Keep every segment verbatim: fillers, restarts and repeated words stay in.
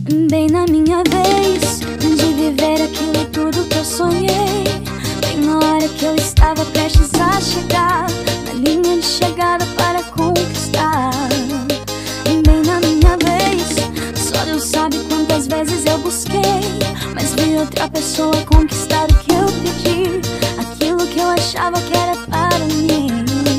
Bem na minha vez de viver aquilo tudo que eu sonhei, bem na hora que eu estava prestes a chegar na linha de chegada para conquistar. Bem na minha vez, só Deus sabe quantas vezes eu busquei, mas vi outra pessoa conquistar o que eu pedi, aquilo que eu achava que era para mim.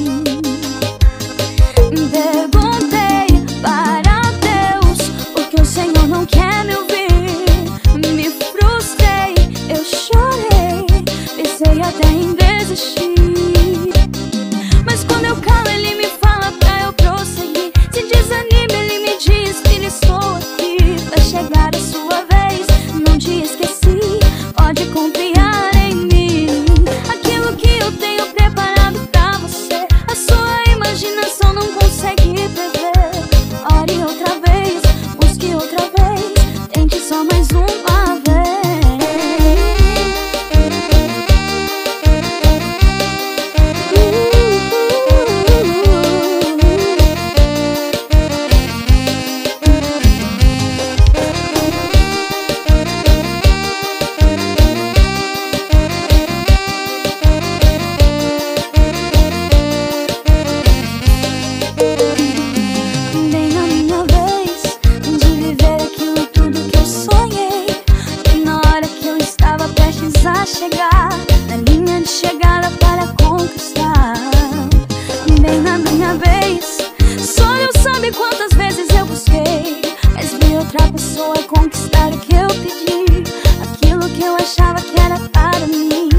Perguntei para Deus porque o Senhor não quer me ouvir. Me frustrei, eu chorei, pensei até em desistir. Mas quando eu calo, Ele me fala pra eu prosseguir. Se desanime, Ele me diz, filho, estou aqui. Vai chegar a sua vez, não te esqueci, pode confiar em mim. Aquilo que eu tenho preparado pra você, a sua imaginação não consegue prever. Ore outra vez, busque outra vez, tente só mais uma vez. Bem na minha vez de viver aquilo tudo que eu sonhei, bem na hora que eu estava prestes a chegar na linha de chegada para conquistar. Bem na minha vez, só Deus sabe quantas vezes eu busquei, mas vi outra pessoa conquistar o que eu pedi, aquilo que eu achava que era para mim.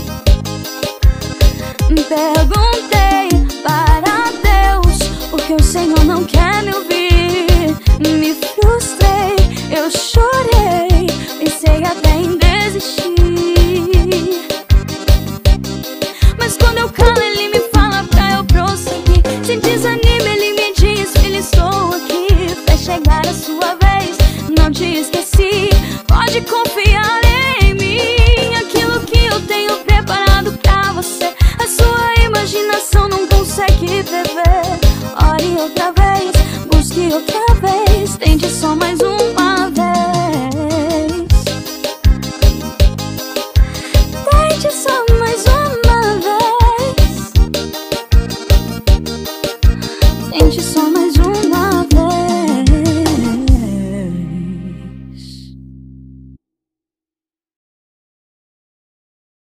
Perguntei para Deus porque o Senhor não quer me ouvir. Me frustrei, eu chorei, pensei até em desistir. Mas quando eu calo, Ele me fala pra eu prosseguir. Se desanime, Ele me diz, filho, estou aqui. Vai chegar a sua vez, não te esqueci, pode confiar